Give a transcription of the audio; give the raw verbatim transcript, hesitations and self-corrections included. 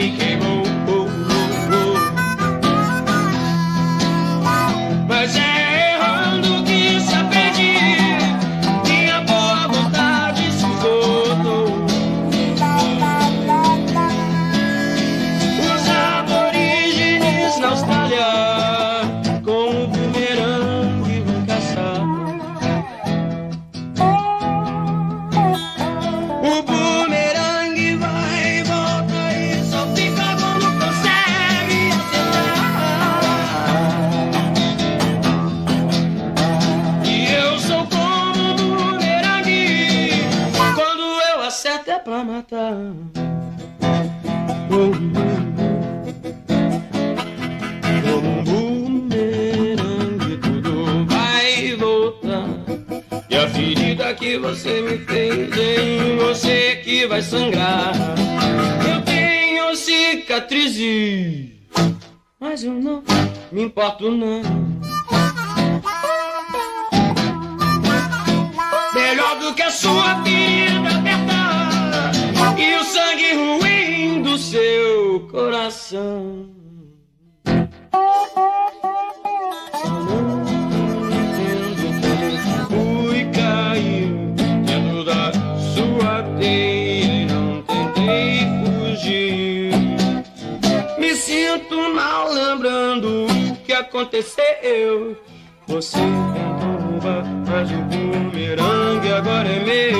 me queimou. Oh, oh, oh. Mas é errando que se aprendi, minha boa vontade se esgotou. Os aborígenes na Austrália com o bumerangue vão caçar. O bumerangue vai e volta e só fica quando consegue acertar. E eu sou como um bumerangue, quando eu acerto é pra matar. Oh, como um bumerangue tudo vai e voltar. E a ferida que você me fez em você que vai sangrar. Eu tenho cicatrizes, mas eu não me importo não. Melhor do que a sua ferida aberta e o sangue ruim do seu coração. E não tentei fugir. Me sinto mal lembrando o que aconteceu. Você tentou roubar, mas o bumerangue agora é meu.